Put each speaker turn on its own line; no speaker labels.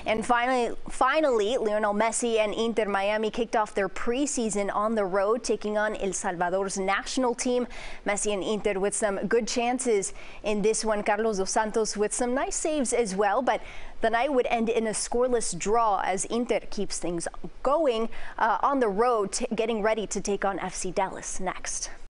And finally, Lionel Messi and Inter Miami kicked off their preseason on the road, taking on El Salvador's national team. Messi and Inter with some good chances in this one. Carlos Dos Santos with some nice saves as well, but the night would end in a scoreless draw as Inter keeps things going on the road, getting ready to take on FC Dallas next.